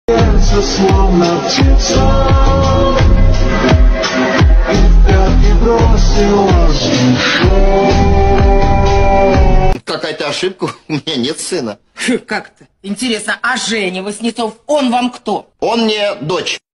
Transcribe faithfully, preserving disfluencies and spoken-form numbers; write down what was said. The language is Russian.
Сердце словно птица, и в пятки бросилась еще. Какая-то ошибка, у меня нет сына. Как-то. Интересно, а Женя Васнецов, он вам кто? Он мне дочь.